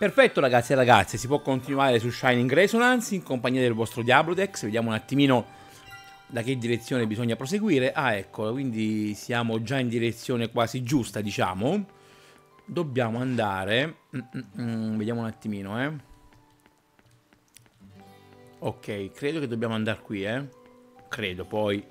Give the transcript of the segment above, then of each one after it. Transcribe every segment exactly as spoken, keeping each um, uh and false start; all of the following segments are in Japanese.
Perfetto ragazzi e ragazze, si può continuare su Shining Resonance in compagnia del vostro Diablodex. Vediamo un attimino da che direzione bisogna proseguire. Ah, ecco, quindi siamo già in direzione quasi giusta, diciamo. Dobbiamo andare... Mm, mm, mm, vediamo un attimino, eh. Ok, credo che dobbiamo andare qui, eh. Credo, poi...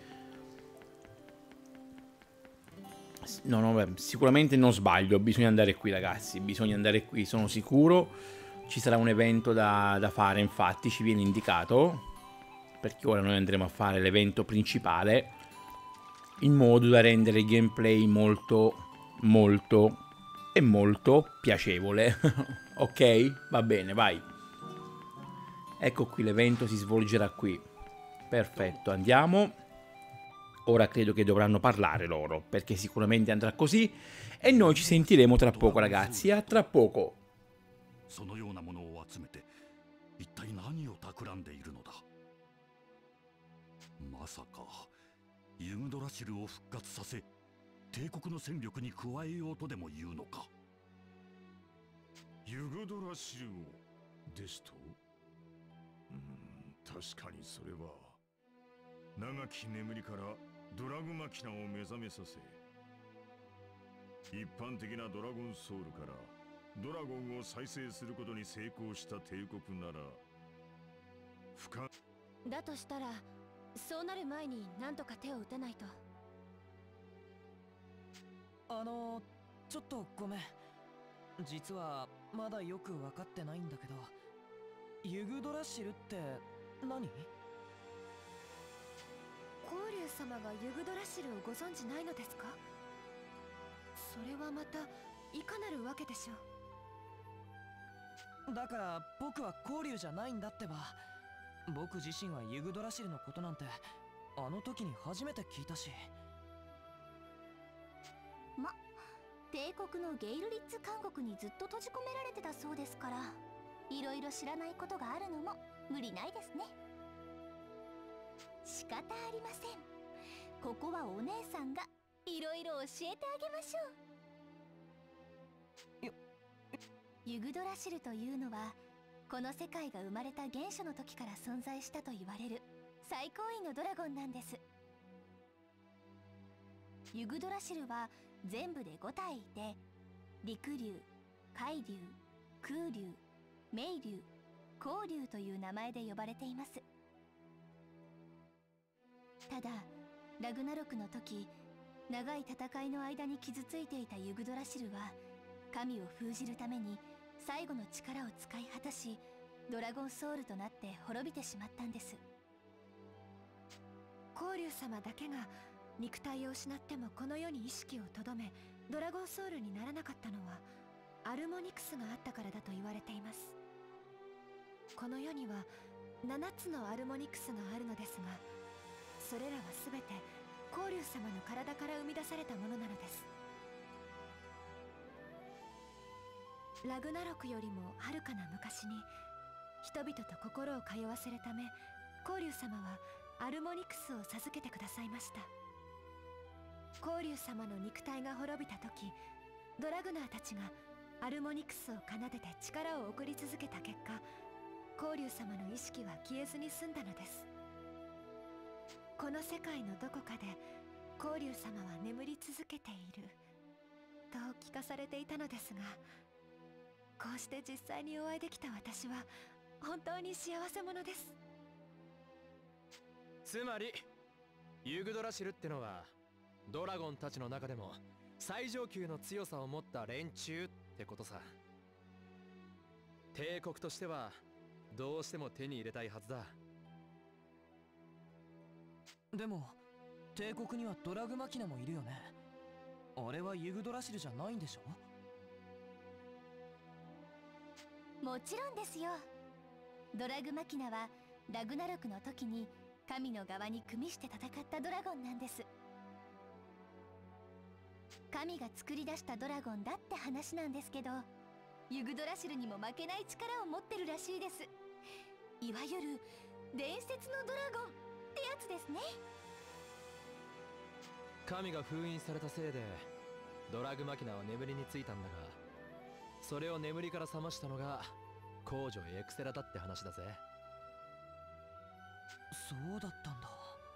No, no, beh, sicuramente non sbaglio, bisogna andare qui ragazzi, bisogna andare qui, sono sicuro. Ci sarà un evento da, da fare, infatti ci viene indicato, perché ora noi andremo a fare l'evento principale, in modo da rendere il gameplay molto, molto e molto piacevole. Ok? Va bene, vai. Ecco qui, l'evento si svolgerà qui. Perfetto, andiamo. Ora credo che dovranno parlare loro, perché sicuramente andrà così. E noi ci sentiremo tra poco ragazzi, a tra poco. そのようなものを集めて一体何を企んでいるのだ。まさかユグドラシルを復活させ帝国の戦力に加えようとでも言うのか。 ユグドラシルをですと、うーん、確かにそれは長き眠りからドラグマキナを目覚めさせ、一般的なドラゴンソウルからドラゴンを再生することに成功した帝国なら不可だとしたら、そうなる前に何とか手を打たないと。 あのちょっとごめん、実はまだよく分かってないんだけど、ユグドラシルって何？ コウリュウ様がユグドラシルをご存じないのですか？それはまたいかなるわけでしょう。 だから僕はコウリュウじゃないんだってば。僕自身はユグドラシルのことなんてあの時に初めて聞いたし。 ま、帝国のゲイルリッツ監獄にずっと閉じ込められてたそうですから、いろいろ知らないことがあるのも無理ないですね。仕方ありません。ここはお姉さんがいろいろ教えてあげましょう。 よユグドラシルというのは、この世界が生まれた原初の時から存在したと言われる最高位のドラゴンなんです。ユグドラシルは全部でご体いて、陸竜、海竜、空竜、冥竜、光竜という名前で呼ばれています。ただラグナロクの時、長い戦いの間に傷ついていたユグドラシルは神を封じるために最後の力を使い果たし、ドラゴンソウルとなって滅びてしまったんです。光竜様だけが肉体を失ってもこの世に意識をとどめ、ドラゴンソウルにならなかったのはアルモニクスがあったからだと言われています。この世にはななつのアルモニクスがあるのですが、それらはすべて光竜様の体から生み出されたものなのです。ラグナロクよりもはるかな昔に、人々と心を通わせるため光竜様はアルモニクスを授けてくださいました。光竜様の肉体が滅びた時、ドラグナーたちがアルモニクスを奏でて力を送り続けた結果、光竜様の意識は消えずに済んだのです。この世界のどこかで光竜様は眠り続けていると聞かされていたのですが、こうして実際にお会いできた私は本当に幸せ者です。 つまりユグドラシルってのはドラゴンたちの中でも最上級の強さを持った連中ってことさ。帝国としてはどうしても手に入れたいはずだ。 でも帝国にはドラグマキナもいるよね。あれはユグドラシルじゃないんでしょ？ もちろんですよ。ドラグマキナはラグナロクの時に神の側に組みして戦ったドラゴンなんです。神が作り出したドラゴンだって話なんですけど、ユグドラシルにも負けない力を持ってるらしいです。いわゆる伝説のドラゴンってやつですね。 神が封印されたせいでドラグマキナは眠りについたんだが、 それを眠りから覚ましたのが公女エクセラだって話だぜ。 そうだったんだ。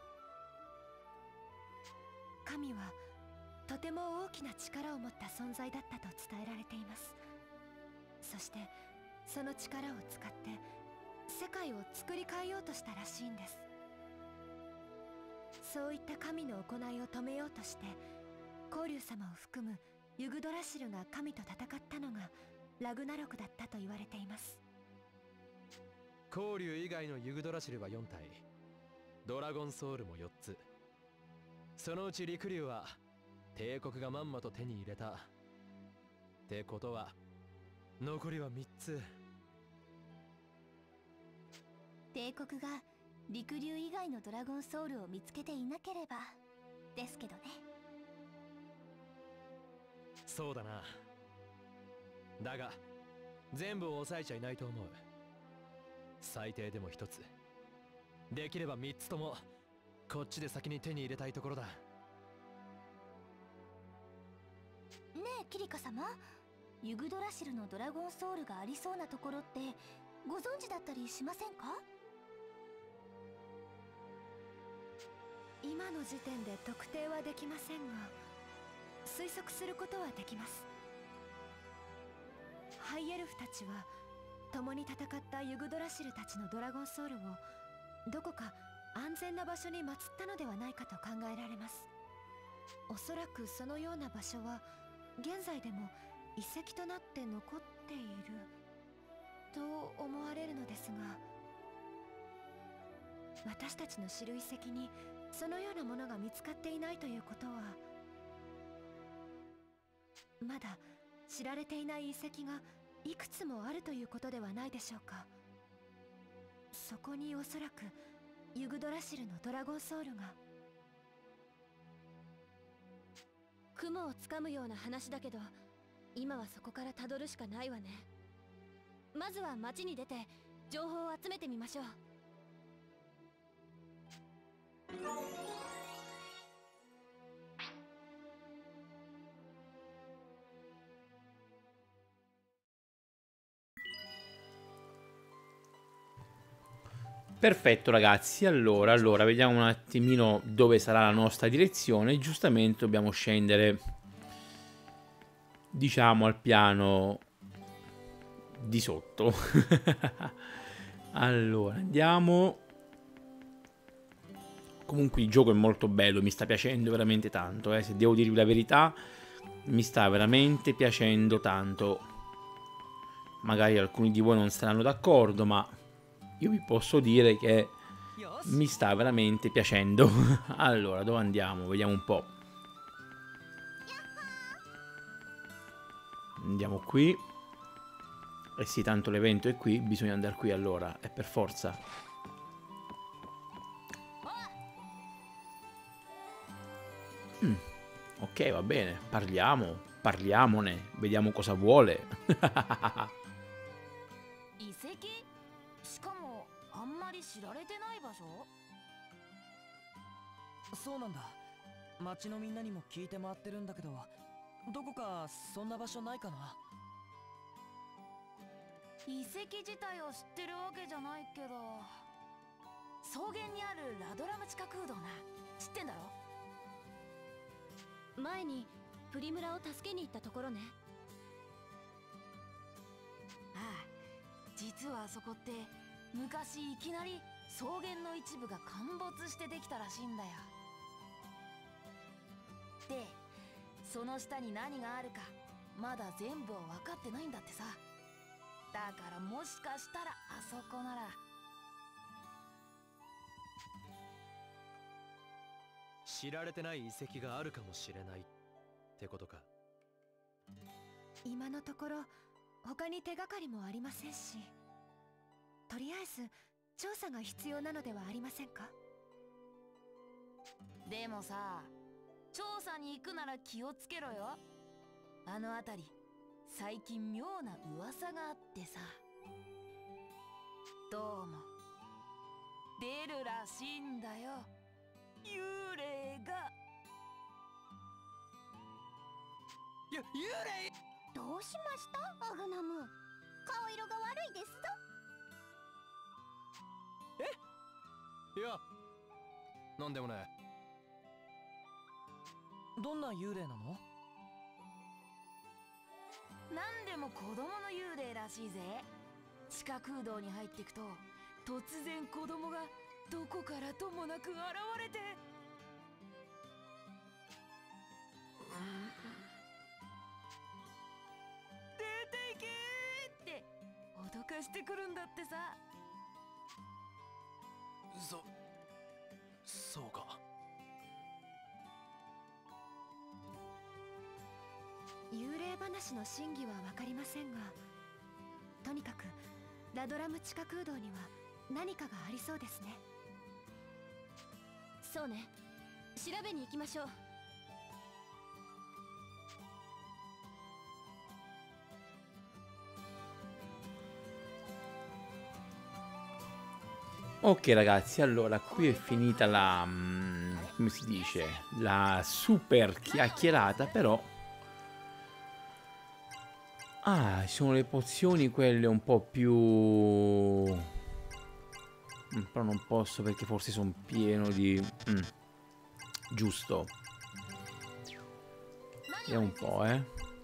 神はとても大きな力を持った存在だったと伝えられています。そしてその力を使って世界を作り変えようとしたらしいんです。そういった神の行いを止めようとして光竜様を含むユグドラシルが神と戦ったのがラグナロクだったと言われています。 光竜以外のユグドラシルはよん体、ドラゴンソウルもよっつ。そのうち陸竜は帝国がまんまと手に入れたってことは残りはみっつ。 帝国が陸竜以外のドラゴンソウルを見つけていなければですけどね。 そうだな。だが全部を抑えちゃいないと思う。最低でも一つ、できれば三つともこっちで先に手に入れたいところだ。 ねえキリカ様、ユグドラシルのドラゴンソウルがありそうなところってご存知だったりしませんか？ 今の時点で特定はできませんが推測することはできます。ハイエルフたちは共に戦ったユグドラシルたちのドラゴンソウルをどこか安全な場所に祀ったのではないかと考えられます。おそらくそのような場所は現在でも遺跡となって残っていると思われるのですが、私たちの知る遺跡にそのようなものが見つかっていないということは、まだ知られていない遺跡がいくつもあるということではないでしょうか。そこにおそらくユグドラシルのドラゴンソウルが。雲をつかむような話だけど今はそこからたどるしかないわね。まずは町に出て情報を集めてみましょう。 Perfetto ragazzi, allora, allora vediamo un attimino dove sarà la nostra direzione. Giustamente dobbiamo scendere, diciamo, al piano di sotto. Allora, andiamo. Comunque il gioco è molto bello, mi sta piacendo veramente tanto, eh. Se devo dirvi la verità, mi sta veramente piacendo tanto. Magari alcuni di voi non saranno d'accordo, ma io vi posso dire che mi sta veramente piacendo. Allora, dove andiamo? Vediamo un po'. Andiamo qui. Eh sì, tanto l'evento è qui, bisogna andare qui allora, è per forza. Mm, ok, va bene, parliamo, parliamone, vediamo cosa vuole. 知られてない場所？そうなんだ。町のみんなにも聞いて回ってるんだけど、どこかそんな場所ないかな？ 遺跡自体を知ってるわけじゃないけど、草原にあるラドラム地下空洞な、知ってんだろ？ 前にプリムラを助けに行ったところね。 ああ、実はあそこって昔いきなり草原の一部が陥没してできたらしいんだよ。で、その下に何があるかまだ全部は分かってないんだってさ。だからもしかしたらあそこなら。 知られてない遺跡があるかもしれないってことか。 今のところ他に手がかりもありませんし、とりあえず調査が必要なのではありませんか？ でもさ、調査に行くなら気をつけろよ。あの辺り最近妙な噂があってさ、どうも出るらしいんだよ、幽霊が。 ゆ幽霊どうしましたアグナム。顔色が悪いですぞ。 いや、なんでもね。 どんな幽霊なの？ なんでも子供の幽霊らしいぜ。地下空洞に入っていくと突然子供がどこからともなく現れて、出ていけーって脅かしてくるんだってさ。 そ、そうか。 幽霊話の真偽は分かりませんが、とにかくラドラム地下空洞には何かがありそうですね。 そうね、調べに行きましょう。 Ok ragazzi, allora qui è finita la, mm, come si dice, la super chiacchierata, però... Ah, ci sono le pozioni quelle un po' più... Mm, però non posso perché forse sono pieno di... Mm. Giusto. Vediamo un po', eh.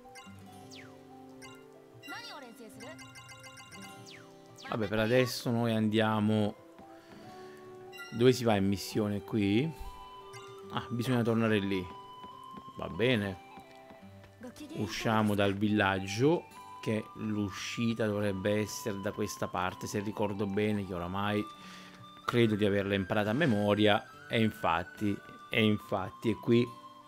Vabbè, per adesso noi andiamo... Dove si va in missione qui? Ah, bisogna tornare lì. Va bene. Usciamo dal villaggio, che l'uscita dovrebbe essere da questa parte, se ricordo bene, che oramai credo di averla imparata a memoria. E infatti, e infatti è qui.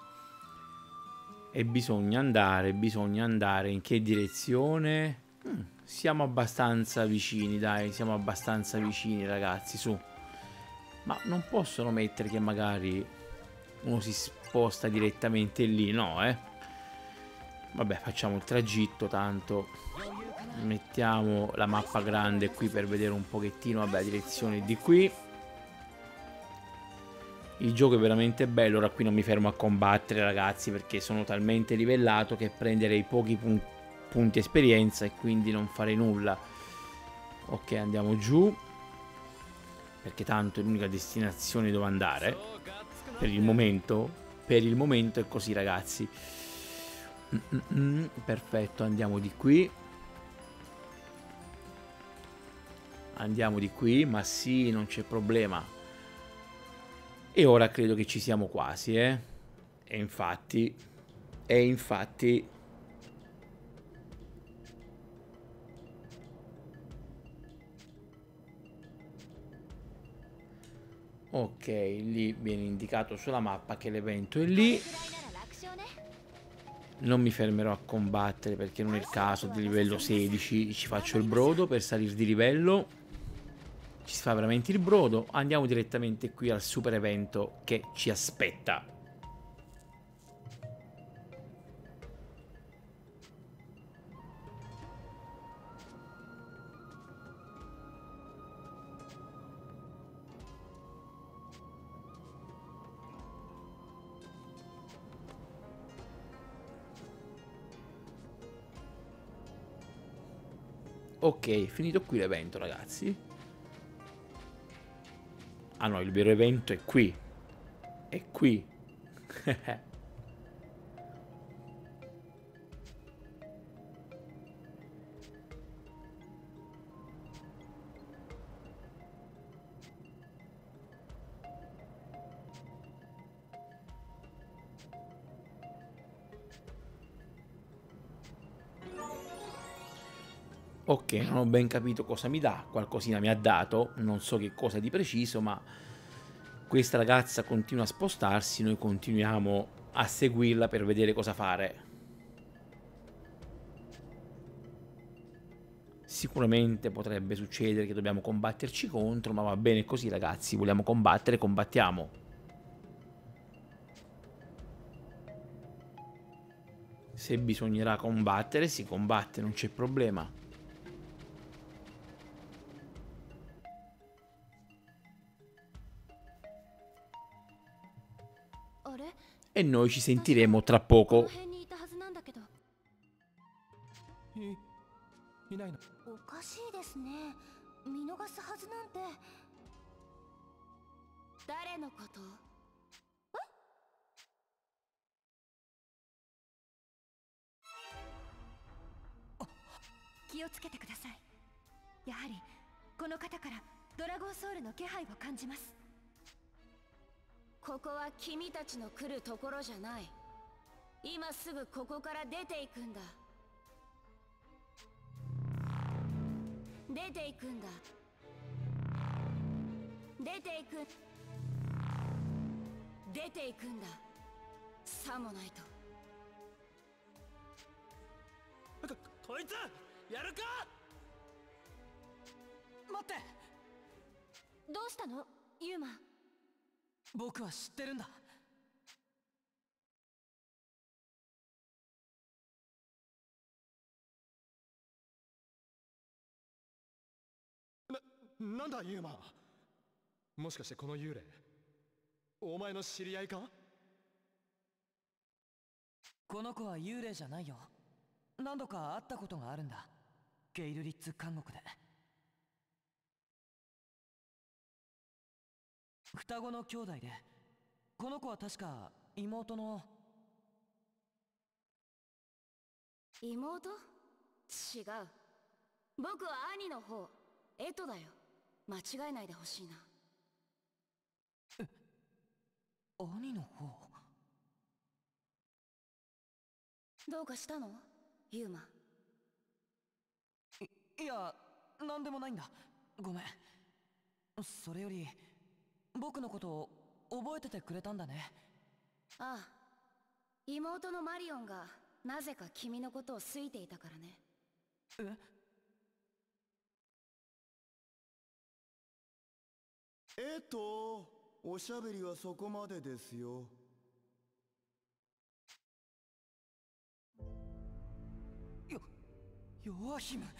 E bisogna andare, bisogna andare in che direzione? Hmm, siamo abbastanza vicini, dai, siamo abbastanza vicini ragazzi, su. Ma non possono mettere che magari uno si sposta direttamente lì, no, eh? Vabbè, facciamo il tragitto, tanto mettiamo la mappa grande qui per vedere un pochettino, vabbè, la direzione di qui. Il gioco è veramente bello, ora qui non mi fermo a combattere, ragazzi, perché sono talmente livellato che prenderei pochi pun punti esperienza e quindi non farei nulla. Ok, andiamo giù. Perché tanto è l'unica destinazione dove andare. Per il momento. Per il momento è così, ragazzi. Mm -mm -mm, perfetto, andiamo di qui. Andiamo di qui, ma sì, non c'è problema. E ora credo che ci siamo quasi, eh. E infatti... E infatti... Ok, lì viene indicato sulla mappa che l'evento è lì. Non mi fermerò a combattere perché non è il caso. Di livello sedici ci faccio il brodo per salire di livello. Ci si fa veramente il brodo. Andiamo direttamente qui al super evento che ci aspetta. Ok, finito qui l'evento, ragazzi. Ah no, il vero evento è qui. È qui. Ok, non ho ben capito cosa mi dà, qualcosina mi ha dato, non so che cosa di preciso, ma questa ragazza continua a spostarsi, noi continuiamo a seguirla per vedere cosa fare. Sicuramente potrebbe succedere che dobbiamo combatterci contro, ma va bene così ragazzi, vogliamo combattere, combattiamo. Se bisognerà combattere, si combatte, non c'è problema. E noi ci sentiremo tra poco. いいないの。 おかしいですね。見逃すはずなんて。 誰のこと？ 気をつけてください。やはりこの方からドラゴンソウルの気配を感じます。 ここは君たちの来るところじゃない。今すぐここから出ていくんだ。出ていくんだ。出ていく。出ていくんだ。さもないと。 こ、こいつやるか。待って。 どうしたのユーマ。 僕は知ってるんだ。な、なんだユーマ。もしかしてこの幽霊お前の知り合いか。この子は幽霊じゃないよ。何度か会ったことがあるんだ。ゲイルリッツ監獄で。双子の兄弟で、この子は確か妹の。 妹？違う。僕は兄の方、エトだよ。間違えないでほしいな。 え、兄の方。 どうかしたのユーマ。 い、いや、なんでもないんだ。ごめん。それより僕のことを覚えててくれたんだね。 ああ、妹のマリオンがなぜか君のことを好いていたからね。 ええっとおしゃべりはそこまでですよ。 よ、ヨアヒム。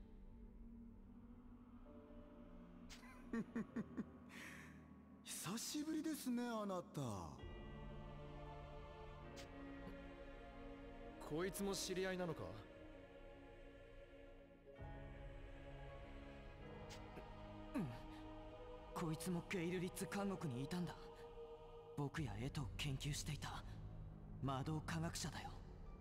久しぶりですね、あなた。 こいつも知り合いなのか。 うん、こいつもゲイルリッツ監獄にいたんだ。僕やエトを研究していた魔導科学者だよ。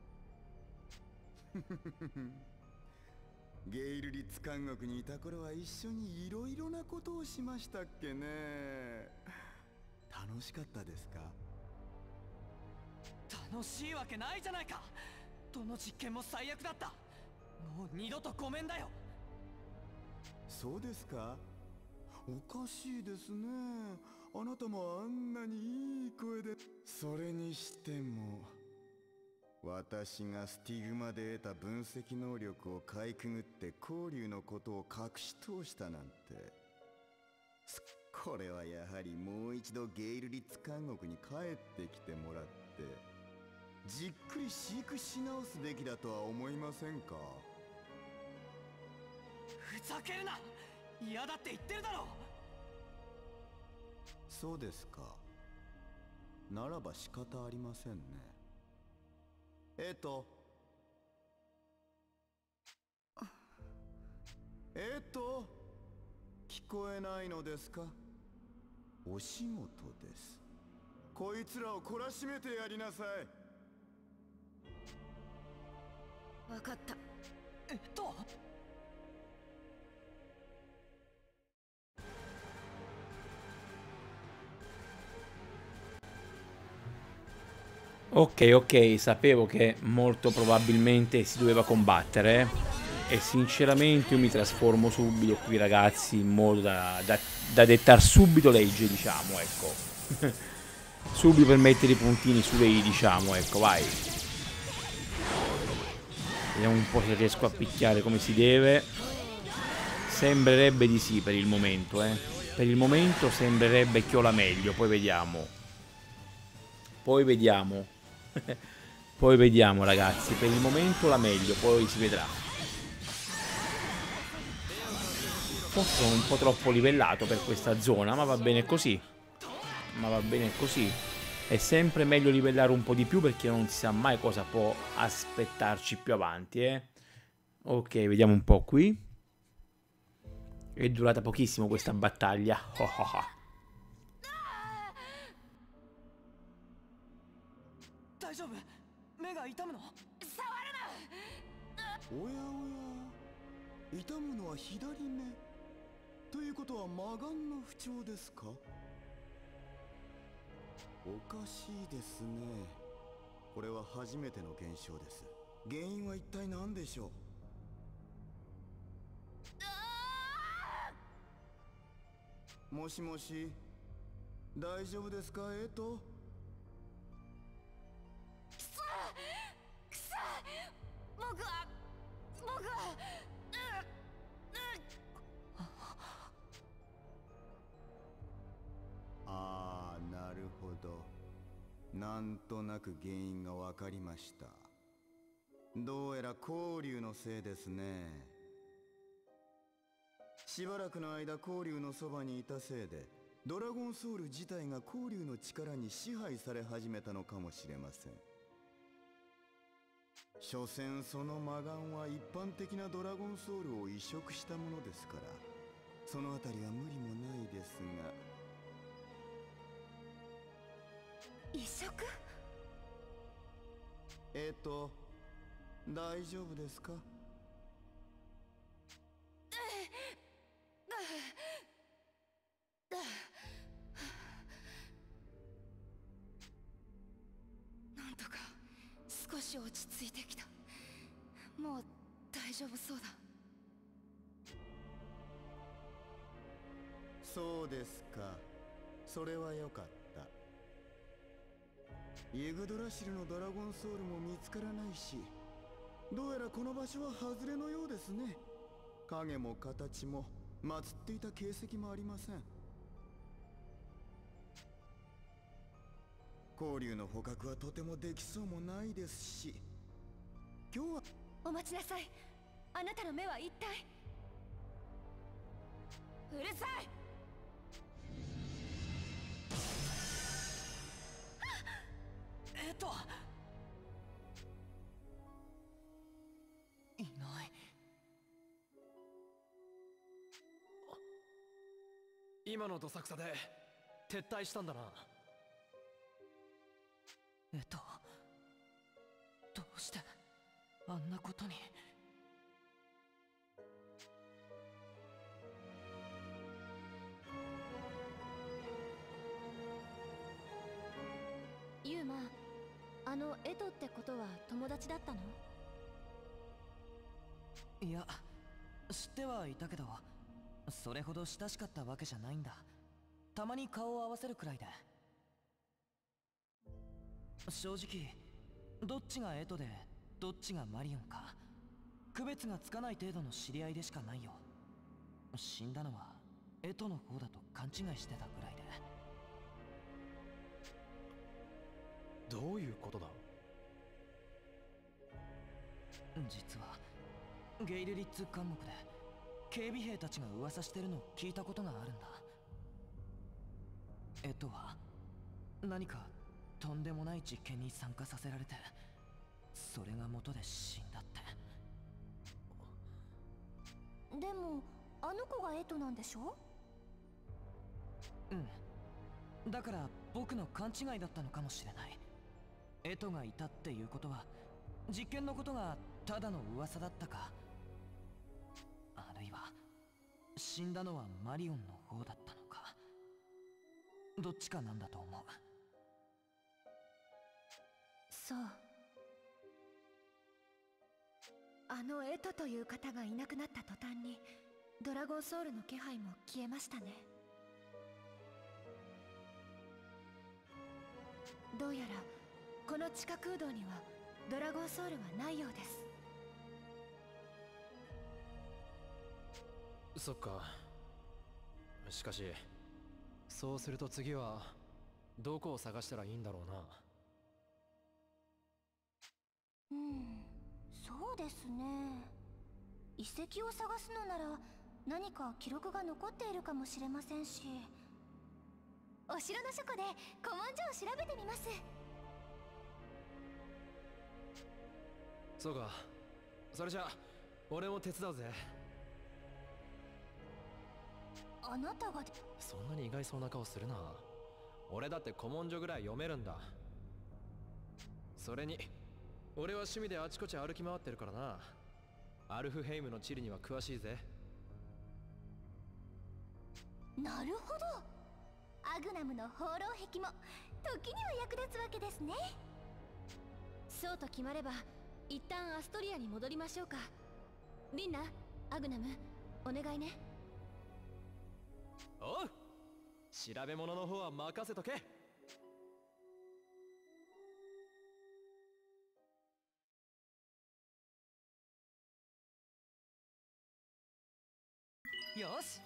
ゲイルリッツ監獄にいた頃は一緒にいろいろなことをしましたっけね。楽しかったですか。 楽しいわけないじゃないか。どの実験も最悪だった。もう二度とごめんだよ。 そうですか。おかしいですね。あなたもあんなにいい声で。それにしても私がスティグマで得た分析能力をかいくぐって光竜のことを隠し通したなんて。これはやはりもう一度ゲイルリッツ監獄に帰ってきてもらってじっくり飼育し直すべきだとは思いませんか。 ふざけるな。嫌だって言ってるだろ。 そうですか。ならば仕方ありませんね。えっとえっと聞こえないのですか。お仕事です。こいつらを懲らしめてやりなさい。 わかった。 えっと Ok, ok, sapevo che molto probabilmente si doveva combattere e sinceramente io mi trasformo subito qui ragazzi in modo da, da, da dettare subito legge, diciamo, ecco. Subito per mettere i puntini su lei, diciamo, ecco, vai. Vediamo un po' se riesco a picchiare come si deve. Sembrerebbe di sì per il momento, eh. Per il momento sembrerebbe che ho la meglio, poi vediamo. Poi vediamo. Poi vediamo ragazzi, per il momento la meglio, poi si vedrà. Forse sono un po' troppo livellato per questa zona, ma va bene così. Ma va bene così. È sempre meglio livellare un po' di più perché non si sa mai cosa può aspettarci più avanti, eh. Ok, vediamo un po' qui. È durata pochissimo questa battaglia. Oh, oh, oh. 大丈夫？目が痛むの？ おやおや、痛むのは左目ということは魔眼の不調ですか？おかしいですね。これは初めての現象です。原因は一体何でしょう？もしもし、大丈夫ですか、エト？ くそくそ、僕は僕はああ、なるほど。なんとなく原因が分かりました。どうやら光竜のせいですね。しばらくの間光竜のそばにいたせいで、ドラゴンソウル自体が光竜の力に支配され始めたのかもしれません。所詮その魔眼は一般的なドラゴンソウルを移植したものですから、そのあたりは無理もないですが。 移植？ えっと大丈夫ですか？ なんとか少し落ち着いてきた。もう大丈夫そうだ。 そうですか。それはよかった。ユグドラシルのドラゴンソウルも見つからないし、どうやらこの場所は外れのようですね。影も形も祀っていた形跡もありません。光竜の捕獲はとてもできそうもないですし、今日は。 お待ちなさい。あなたの目は一体。 うるさい。 えっといない。 今のどさくさで撤退したんだな。 えっとどうしてあんなことに。 ユーマ、あのエトってことは友達だったの？ いや、知ってはいたけど、それほど親しかったわけじゃないんだ。たまに顔を合わせるくらいで。正直どっちがエトでどっちがマリオンか区別がつかない程度の知り合いでしかないよ。死んだのはエトの方だと勘違いしてたくらいで。 どういうことだ？ 実はゲイルリッツ監獄で警備兵たちが噂してるのを聞いたことがあるんだ。エトは何かとんでもない実験に参加させられて、それが元で死んだって。 でもあの子がエトなんでしょ？ うん、だから僕の勘違いだったのかもしれない。エトがいたっていうことは実験のことがただの噂だったか、あるいは死んだのはマリオンの方だったのか、どっちかなんだと思う。 そう。あのエトという方がいなくなった途端にドラゴンソウルの気配も消えましたね。どうやらこの地下空洞にはドラゴンソウルはないようです。 そっか。しかしそうすると次はどこを探したらいいんだろうな。 うん、そうですね。遺跡を探すのなら何か記録が残っているかもしれませんし、 お城の書庫で古文書を調べてみます。 そうか。それじゃ俺も手伝うぜ。 あなたがでそんなに意外そうな顔するな。俺だって古文書ぐらい読めるんだ。それに俺は趣味であちこち歩き回ってるからな。アルフヘイムの地理には詳しいぜ。 なるほど。アグナムの放浪壁も時には役立つわけですね。 そうと決まれば一旦アストリアに戻りましょうか。リンナ、アグナム、お願いね。 おう、調べ物の方は任せとけ。 よし。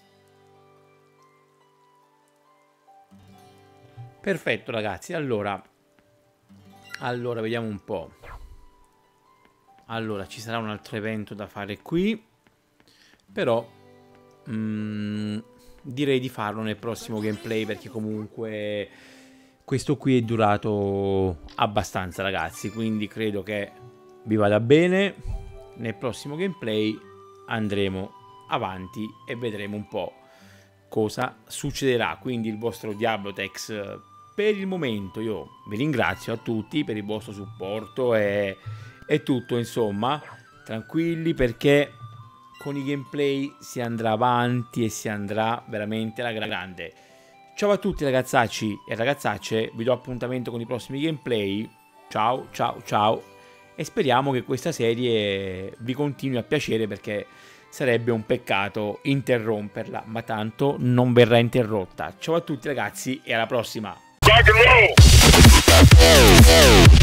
Perfetto ragazzi, allora allora vediamo un po'. Allora ci sarà un altro evento da fare qui, però mm, direi di farlo nel prossimo gameplay, perché comunque questo qui è durato abbastanza ragazzi, quindi credo che vi vada bene. Nel prossimo gameplay andremo avanti e vedremo un po' cosa succederà. Quindi il vostro Diablotex per il momento io vi ringrazio a tutti per il vostro supporto e, e tutto, insomma tranquilli, perché con i gameplay si andrà avanti e si andrà veramente alla grande. Ciao a tutti ragazzacci e ragazzacce, vi do appuntamento con i prossimi gameplay. Ciao ciao ciao, e speriamo che questa serie vi continui a piacere, perché sarebbe un peccato interromperla, ma tanto non verrà interrotta. Ciao a tutti ragazzi e alla prossima.